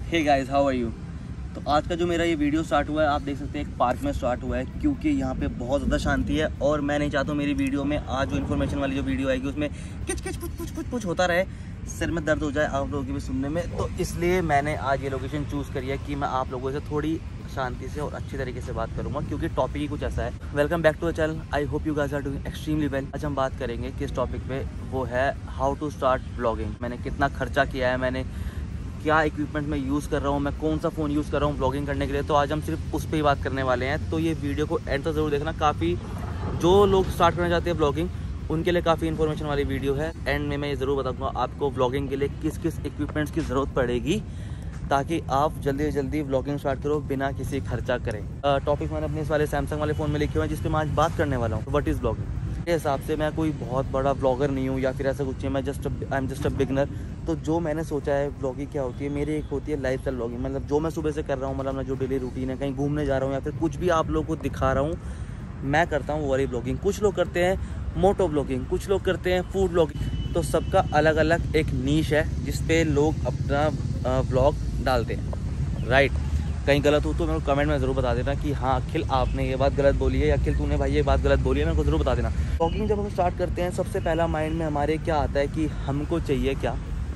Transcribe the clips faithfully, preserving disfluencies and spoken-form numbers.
Hey guys, how are you. तो आज का जो मेरा ये वीडियो स्टार्ट हुआ है, आप देख सकते हैं एक पार्क में स्टार्ट हुआ है, क्योंकि यहाँ पे बहुत ज़्यादा शांति है और मैं नहीं चाहता हूँ मेरी वीडियो में आज जो इन्फॉर्मेशन वाली जो वीडियो आएगी उसमें किच किच पुच पुच पुच पुच होता रहे, सिर में दर्द हो जाए आप लोगों की भी सुनने में। तो इसलिए मैंने आज ये लोकेशन चूज़ करी है कि मैं आप लोगों से थोड़ी शांति से और अच्छी तरीके से बात करूंगा, क्योंकि टॉपिक ही कुछ ऐसा है। Welcome back to the channel, I hope you guys are doing extremely well. आज हम बात करेंगे किस टॉपिक पे, वो है हाउ टू स्टार्ट ब्लॉगिंग। मैंने कितना खर्चा किया है, मैंने क्या इक्विपमेंट मैं यूज़ कर रहा हूँ, मैं कौन सा फ़ोन यूज़ कर रहा हूँ ब्लॉगिंग करने के लिए। तो आज हम सिर्फ उस पर ही बात करने वाले हैं। तो ये वीडियो को एंड तक ज़रूर देखना, काफ़ी जो लोग स्टार्ट करना चाहते हैं ब्लॉगिंग उनके लिए काफ़ी इन्फॉर्मेशन वाली वीडियो है। एंड में मैं ये ज़रूर बताऊँगा आपको ब्लॉगिंग के लिए किस किस इक्विपमेंट्स की ज़रूरत पड़ेगी, ताकि आप जल्दी से जल्दी ब्लॉगिंग स्टार्ट करो बिना किसी खर्चा करें। टॉपिक मैंने अपने इस वाले सैमसंग वाले फ़ोन में लिखे हुए हैं, जिस पर मैं आज बात करने वाला हूँ। What is blogging. मेरे हिसाब से मैं कोई बहुत बड़ा ब्लॉगर नहीं हूँ या फिर ऐसा कुछ नहीं, मैं just I am just a beginner. तो जो मैंने सोचा है ब्लॉगिंग क्या होती है, मेरी एक होती है लाइफ स्टाइल ब्लॉगिंग। मतलब जो मैं सुबह से कर रहा हूँ, मतलब मैं जो डेली रूटीन है, कहीं घूमने जा रहा हूँ या फिर कुछ भी आप लोगों को दिखा रहा हूँ, मैं करता हूँ वो वाली ब्लॉगिंग। कुछ लोग करते हैं मोटो ब्लॉगिंग, कुछ लोग करते हैं फूड ब्लॉगिंग। तो सबका अलग अलग एक नीश है जिस पे लोग अपना ब्लॉग डालते हैं, राइट। कहीं गलत हो तो मेरे को कमेंट में ज़रूर बता देना कि हाँ अखिल आपने ये बात गलत बोली है, या अखिल तूने भाई ये बात गलत बोली है, मेरे को ज़रूर बता देना। ब्लॉगिंग जब हम स्टार्ट करते हैं, सबसे पहला माइंड में हमारे क्या आता है कि हमको चाहिए क्या,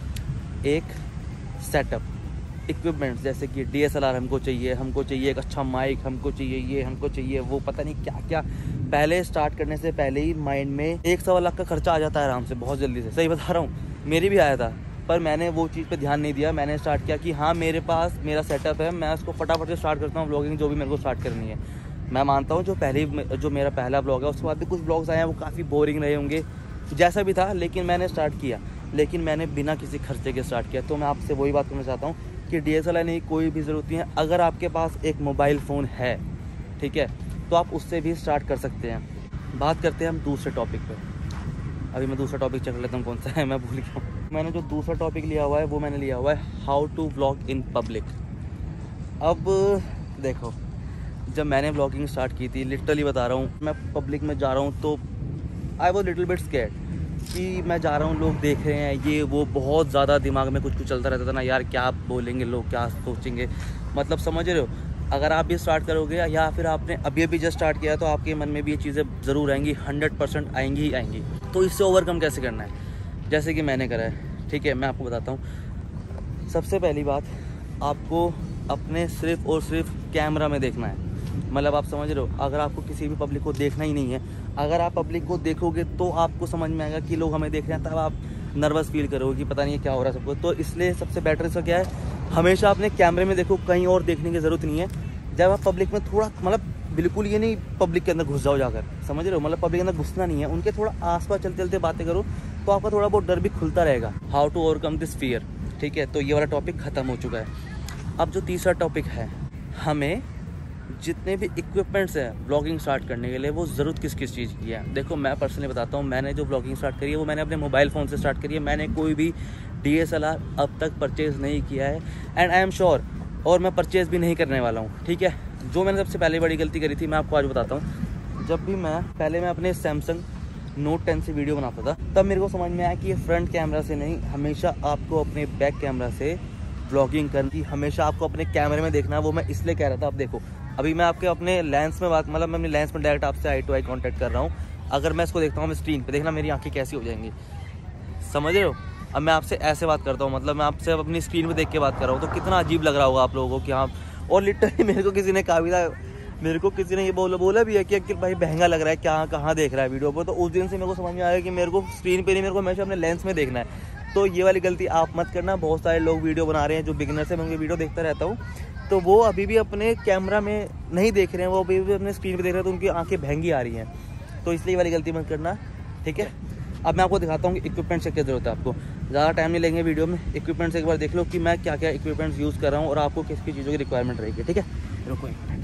एक सेटअप, इक्विपमेंट्स, जैसे कि डी एस एल आर हमको चाहिए, हमको चाहिए एक अच्छा माइक, हमको चाहिए ये, हमको चाहिए वो, पता नहीं क्या क्या। पहले स्टार्ट करने से पहले ही माइंड में एक सवा लाख का खर्चा आ जाता है आराम से, बहुत जल्दी से। सही बता रहा हूँ, मेरी भी आया था, पर मैंने वो चीज़ पे ध्यान नहीं दिया। मैंने स्टार्ट किया कि हाँ मेरे पास मेरा सेटअप है, मैं उसको फटाफट से स्टार्ट करता हूँ ब्लॉगिंग, जो भी मेरे को स्टार्ट करनी है। मैं मानता हूँ जो पहले जो मेरा पहला ब्लॉग है, उसके बाद भी कुछ ब्लॉग्स आए हैं वो काफ़ी बोरिंग रहे होंगे, जैसा भी था, लेकिन मैंने स्टार्ट किया। लेकिन मैंने बिना किसी खर्चे के स्टार्ट किया। तो मैं आपसे वही बात करना चाहता हूँ कि डी एस एल आर नहीं, कोई भी ज़रूरत नहीं है। अगर आपके पास एक मोबाइल फ़ोन है, ठीक है, तो आप उससे भी स्टार्ट कर सकते हैं। बात करते हैं हम दूसरे टॉपिक पर। अभी मैं दूसरा टॉपिक चेक लेता हूँ कौन सा है, मैं भूल गया हूँ। मैंने जो दूसरा टॉपिक लिया हुआ है वो मैंने लिया हुआ है how to vlog in public. अब देखो, जब मैंने व्लॉगिंग स्टार्ट की थी, लिटरली बता रहा हूँ, मैं पब्लिक में जा रहा हूँ तो I was little bit scared कि मैं जा रहा हूँ, लोग देख रहे हैं, ये वो, बहुत ज़्यादा दिमाग में कुछ कुछ चलता रहता था ना यार, क्या बोलेंगे लोग, क्या सोचेंगे, मतलब समझ रहे हो। अगर आप भी स्टार्ट करोगे या फिर आपने अभी अभी जस्ट स्टार्ट किया, तो आपके मन में भी ये चीज़ें ज़रूर आएंगी, हंड्रेड परसेंट आएंगी ही आएंगी। तो इससे ओवरकम कैसे करना है, जैसे कि मैंने करा है, ठीक है, मैं आपको बताता हूँ। सबसे पहली बात, आपको अपने सिर्फ और सिर्फ कैमरा में देखना है। मतलब आप समझ रहे हो, अगर आपको किसी भी पब्लिक को देखना ही नहीं है, अगर आप पब्लिक को देखोगे तो आपको समझ में आएगा कि लोग हमें देख रहे हैं, तब आप नर्वस फील करोगे कि पता नहीं क्या हो रहा है सबको। तो इसलिए सबसे बेटर इसका क्या है, हमेशा अपने कैमरे में देखो, कहीं और देखने की ज़रूरत नहीं है। जब आप पब्लिक में थोड़ा, मतलब बिल्कुल ये नहीं पब्लिक के अंदर घुस जाओ जाकर, समझ रहे हो, मतलब पब्लिक के अंदर घुसना नहीं है, उनके थोड़ा आसपास चलते चलते बातें करो, तो आपका थोड़ा बहुत डर भी खुलता रहेगा। How to overcome this fear, ठीक है। तो ये वाला टॉपिक ख़त्म हो चुका है। अब जो तीसरा टॉपिक है, हमें जितने भी इक्विपमेंट्स हैं ब्लॉगिंग स्टार्ट करने के लिए, वो ज़रूरत किस किस चीज़ की है। देखो, मैं पर्सनली बताता हूँ, मैंने जो ब्लॉगिंग स्टार्ट करी है वो मैंने अपने मोबाइल फ़ोन से स्टार्ट करी है। मैंने कोई भी डी एस एल आर अब तक परचेज़ नहीं किया है, एंड आई एम श्योर, और मैं परचेज़ भी नहीं करने वाला हूँ, ठीक है। जो मैंने सबसे पहले बड़ी गलती करी थी, मैं आपको आज बताता हूँ। जब भी मैं पहले मैं अपने सैमसंग नोट टेन से वीडियो बनाता था, तब मेरे को समझ में आया कि ये फ्रंट कैमरा से नहीं, हमेशा आपको अपने बैक कैमरा से ब्लॉगिंग करनी, हमेशा आपको अपने कैमरे में देखना। वो मैं इसलिए कह रहा था, अब देखो, अभी मैं आपके अपने लेंस में बात, मतलब मैं अपने लेंस में डायरेक्ट आपसे आई टू आई कॉन्टैक्ट कर रहा हूँ। अगर मैं इसको देखता हूँ मैं स्क्रीन पे, देखना मेरी आंखें कैसी हो जाएंगी, समझ रहे हो। अब मैं आपसे ऐसे बात करता हूँ, मतलब मैं आपसे अपनी स्क्रीन पे देख के बात कर रहा हूँ, तो कितना अजीब लग रहा होगा आप लोगों को कि हाँ। और लिटरली मेरे को किसी ने कहा भी था, मेरे को किसी ने ये बोला बोला भी है कि अखिल भाई महंगा लग रहा है, क्या कहाँ देख रहा है वीडियो पर। तो उस दिन से मेरे को समझ में आया कि मेरे को स्क्रीन पे नहीं, मेरे को हमेशा अपने लेंस में देखना है। तो ये वाली गलती आप मत करना। बहुत सारे लोग वीडियो बना रहे हैं जो बिगिनर्स हैं, मैं उनकी वीडियो देखता रहता हूँ, तो वो अभी भी अपने कैमरा में नहीं देख रहे हैं, वो अभी भी अपने स्क्रीन पे देख रहे हैं, तो उनकी आंखें भैंगी आ रही हैं। तो इसलिए वाली गलती मत करना, ठीक है। अब मैं आपको दिखाता हूँ कि इक्विपमेंट्स की क्या ज़रूरत है। आपको ज़्यादा टाइम नहीं लेंगे वीडियो में, इक्विपमेंट्स एक बार देख लो कि मैं क्या क्या इक्विपमेंट्स यूज़ कर रहा हूँ और आपको किस किस चीज़ों की रिक्वायरमेंट रहेगी, ठीक है। रुको एक मिनट।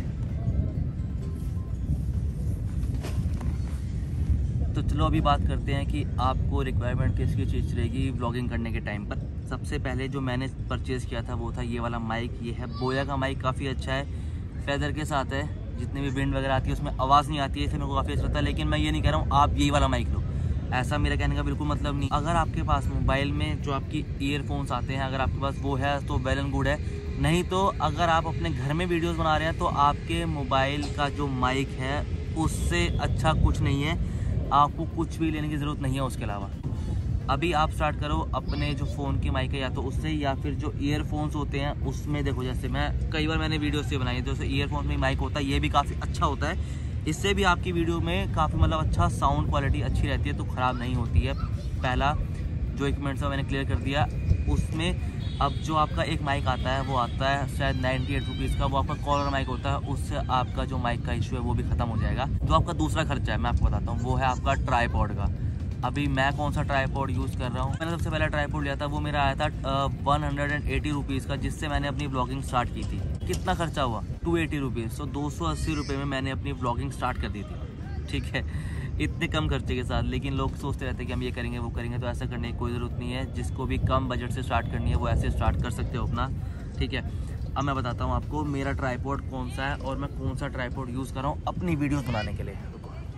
तो चलो अभी बात करते हैं कि आपको रिक्वायरमेंट किसकी चीज़ रहेगी व्लॉगिंग करने के टाइम पर। सबसे पहले जो मैंने परचेज़ किया था वो था ये वाला माइक। ये है बोया का माइक, काफ़ी अच्छा है, फेदर के साथ है, जितने भी विंड वगैरह आती है उसमें आवाज़ नहीं आती है, इससे मेरे को काफ़ी अच्छा लगता है। लेकिन मैं ये नहीं कह रहा हूँ आप यही वाला माइक लो, ऐसा मेरा कहने का बिल्कुल मतलब नहीं। अगर आपके पास मोबाइल में जो आपकी ईयरफोन्स आते हैं, अगर आपके पास वो है तो वेल एंड गुड है, नहीं तो अगर आप अपने घर में वीडियोस बना रहे हैं तो आपके मोबाइल का जो माइक है उससे अच्छा कुछ नहीं है, आपको कुछ भी लेने की ज़रूरत नहीं है उसके अलावा। अभी आप स्टार्ट करो अपने जो फ़ोन की माइक है या तो उससे, या फिर जो ईयरफोन्स होते हैं उसमें। देखो जैसे मैं कई बार मैंने वीडियो से बनाई है, जैसे ईयरफोन में माइक होता है, ये भी काफ़ी अच्छा होता है, इससे भी आपकी वीडियो में काफ़ी मतलब अच्छा साउंड क्वालिटी अच्छी रहती है, तो ख़राब नहीं होती है। पहला जो इक्विपमेंट्स है मैंने क्लियर कर दिया। उसमें अब जो आपका एक माइक आता है वो आता है शायद नाइन्टी एट रुपीज़ का, वो आपका कॉलर माइक होता है, उससे आपका जो माइक का इशू है वो भी ख़त्म हो जाएगा। जो आपका दूसरा खर्चा है मैं आपको बताता हूँ, वो है आपका ट्राईपॉड का। अभी मैं कौन सा ट्राईपॉड यूज़ कर रहा हूँ, मैंने सबसे पहला ट्राईपॉड लिया था, वो मेरा आया था one hundred and eighty rupees का, जिससे मैंने अपनी ब्लॉगिंग स्टार्ट की थी। कितना खर्चा हुआ? Two eighty rupees. तो दो सौ अस्सी रुपये में मैंने अपनी ब्लॉगिंग स्टार्ट कर दी थी, ठीक है, इतने कम खर्चे के साथ। लेकिन लोग सोचते रहते हैं कि हम ये करेंगे वो करेंगे, तो ऐसा करने की कोई ज़रूरत नहीं है। जिसको भी कम बजट से स्टार्ट करनी है वो ऐसे स्टार्ट कर सकते हो अपना, ठीक है। अब मैं बताता हूँ आपको मेरा ट्राईपॉड कौन सा है और मैं कौन सा ट्राईपॉड यूज़ कर रहा हूँ अपनी वीडियोस बनाने के लिए।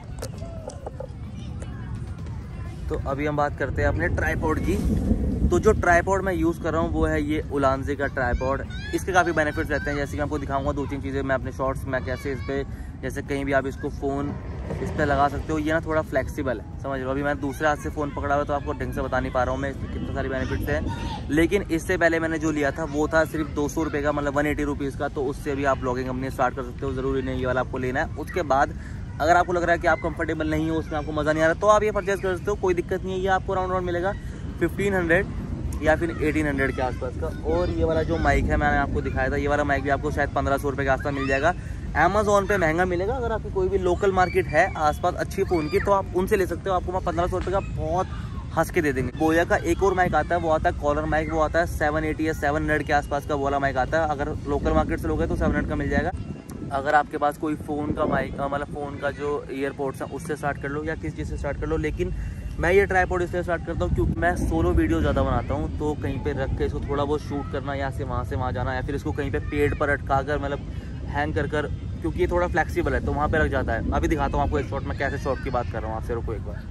तो अभी हम बात करते हैं अपने ट्राईपॉड की। तो जो ट्राईपॉड मैं यूज़ कर रहा हूँ वो है ये उलांजे का ट्राईपॉड। इसके काफ़ी बेनिफिट्स रहते हैं, जैसे कि आपको दिखाऊंगा दो तीन चीज़ें मैं अपने शॉर्ट्स में कैसे इस पर, जैसे कहीं भी आप इसको फ़ोन इस पर लगा सकते हो। ये ना थोड़ा फ्लेक्सिबल है, समझ लो। अभी मैं दूसरे हाथ से फ़ोन पकड़ा हुआ तो आपको ढंग से बता नहीं पा रहा हूँ मैं इसमें कितने सारे बेनिफिट्स हैं। लेकिन इससे पहले मैंने जो लिया था वो था सिर्फ दो सौ रुपये का, मतलब वन एटी रुपीज़ का। तो उससे भी आप ब्लॉगिंग अपनी स्टार्ट कर सकते हो, ज़रूरी नहीं ये वाला आपको लेना है। उसके बाद अगर आपको लग रहा है कि आप कंफर्टेबल नहीं हो, उसमें आपको मज़ा नहीं आ रहा, तो आप ये परचेज़ कर सकते हो, कोई दिक्कत नहीं है। ये आपको राउंड राउंड मिलेगा फिफ्टीन हंड्रेड या फिर एटीन हंड्रेड के आसपास का। और ये वाला जो माइक है मैंने आपको दिखाया था, ये वाला माइक भी आपको शायद पंद्रह सौ रुपये के आसपास मिल जाएगा। अमेज़ॉन पे महंगा मिलेगा, अगर आपकी कोई भी लोकल मार्केट है आसपास अच्छी फ़ोन की तो आप उनसे ले सकते हो। आपको मैं पंद्रह सौ रुपये का बहुत हंस के दे देंगे। बोया का एक और माइक आता है, वो आता है कॉलर माइक, वो आता है सेवन एटी या सेवन हंड्रेड के आसपास का, वो वाला माइक आता है। अगर लोकल मार्केट से लोगे तो सेवन हंड्रेड का मिल जाएगा। अगर आपके पास कोई फ़ोन का माइक, मतलब फ़ोन का जो ईयरपोर्ट्स हैं उससे स्टार्ट कर लो या किस चीज़ से स्टार्ट कर लो। लेकिन मैं ये ट्राईपॉड इसलिए स्टार्ट करता हूँ क्योंकि मैं सोलो वीडियो ज़्यादा बनाता हूँ, तो कहीं पे रख के इसको थोड़ा बहुत शूट करना, यहाँ से वहाँ से वहाँ जाना, या फिर इसको कहीं पे पेड़ पर अटका कर मतलब हैंग कर कर, क्योंकि ये थोड़ा फ्लेक्सिबल है तो वहाँ पे रख जाता है। अभी दिखाता हूँ आपको एक शॉट में कैसे शॉट की बात कर रहा हूँ आपसे, रुको एक बार।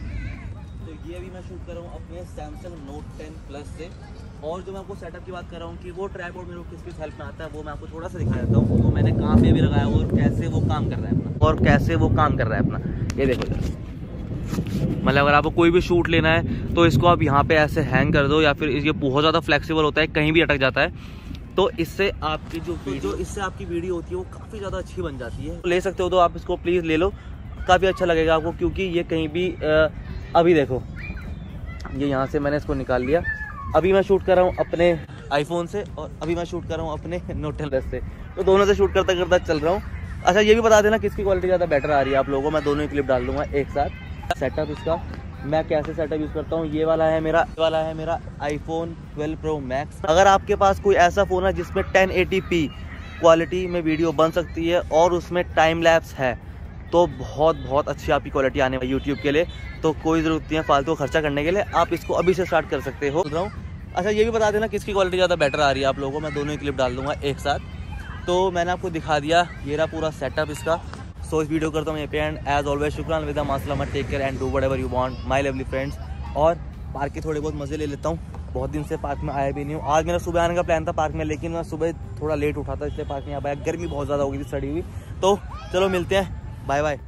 तो ये अभी मैं शूट कर रहा हूँ अपने सैमसंग नोट टेन प्लस से। और जो मैं आपको सेटअप की बात कर रहा हूँ कि वो ट्राईपॉड मेरे को किस किस हेल्प में आता है, वो मैं आपको थोड़ा सा दिखा देता हूँ। तो मैंने कहाँ पे भी लगाया और कैसे वो काम कर रहा है अपना, और कैसे वो काम कर रहा है अपना, ये देखो जरा। मतलब अगर आपको कोई भी शूट लेना है तो इसको आप यहाँ पे ऐसे हैंग कर दो, या फिर ये बहुत ज़्यादा फ्लेक्सिबल होता है, कहीं भी अटक जाता है। तो इससे आपकी जो वीडियो इससे आपकी वीडियो होती है वो काफ़ी ज़्यादा अच्छी बन जाती है। तो ले सकते हो तो आप इसको प्लीज़ ले लो, काफ़ी अच्छा लगेगा आपको, क्योंकि ये कहीं भी आ, अभी देखो ये यहाँ से मैंने इसको निकाल लिया। अभी मैं शूट कर रहा हूँ अपने आईफोन से और अभी मैं शूट कर रहा हूँ अपने नोट टेन प्लस से, तो दोनों से शूट करता करता चल रहा हूँ। अच्छा ये भी बता देना किसकी क्वालिटी ज़्यादा बेटर आ रही है आप लोगों को, मैं दोनों ही क्लिप डाल दूँगा एक साथ। सेटअप इसका मैं कैसे सेटअप यूज़ करता हूँ, ये वाला है मेरा ये वाला है मेरा आईफोन ट्वेल्व प्रो मैक्स। अगर आपके पास कोई ऐसा फ़ोन है जिसमें टेन एटी पी क्वालिटी में वीडियो बन सकती है और उसमें टाइम लैप्स है, तो बहुत बहुत अच्छी आपकी क्वालिटी आने वाली यूट्यूब के लिए। तो कोई ज़रूरत नहीं है फालतू खर्चा करने के लिए, आप इसको अभी से स्टार्ट कर सकते हो। रहा हूँ अच्छा ये भी बता देना किसकी क्वालिटी ज़्यादा बेटर आ रही है आप लोगों को, मैं दोनों ही क्लिप डाल दूँगा एक साथ। तो मैंने आपको दिखा दिया ये रहा पूरा सेटअप इसका। सो इस वीडियो करता हूँ ये पे एंड एज ऑलवेज शुक्रान विदा मासलामा, take care and do whatever you want my lovely friends. और पार्क के थोड़े बहुत मज़े ले लेता हूँ, बहुत दिन से पार्क में आया भी नहीं हूँ। आज मेरा सुबह आने का प्लान था पार्क में, लेकिन मैं सुबह थोड़ा लेट उठा था इसलिए पार्क में आ पाया, गर्मी बहुत ज़्यादा हो गई थी सड़ी हुई। तो चलो मिलते हैं, बाय बाय।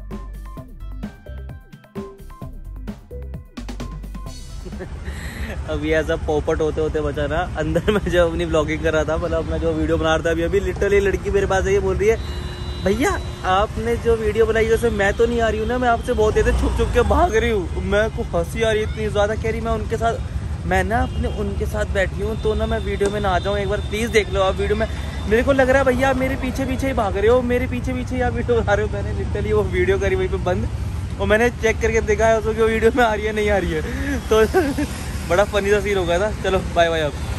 अभी ऐसा पोपट होते होते बचा ना, अंदर में जब अपनी ब्लॉगिंग कर रहा था, मतलब अपना जो वीडियो बना रहा था, अभी अभी लिटरली लड़की मेरे पास ये बोल रही है भैया आपने जो वीडियो बनाई है उसमें मैं तो नहीं आ रही हूँ ना, मैं आपसे बहुत देर से छुप छुप के भाग रही हूँ। मैं को हंसी आ रही है इतनी ज़्यादा, कह रही मैं उनके साथ मैं ना अपने उनके साथ बैठी हूँ तो ना मैं वीडियो में ना आ जाऊँ, एक बार प्लीज़ देख लो आप वीडियो में। मेरे को लग रहा है भैया आप मेरे पीछे पीछे ही भाग रहे हो, मेरे पीछे पीछे आप वीडियो बना रहे हो। मैंने लिटरली वो वीडियो करी वहीं पर बंद और मैंने चेक करके देखा है उसको कि वो वीडियो में आ रही है नहीं आ रही है। तो बड़ा फनी सा सीन हो गया था। चलो बाय बाय अब।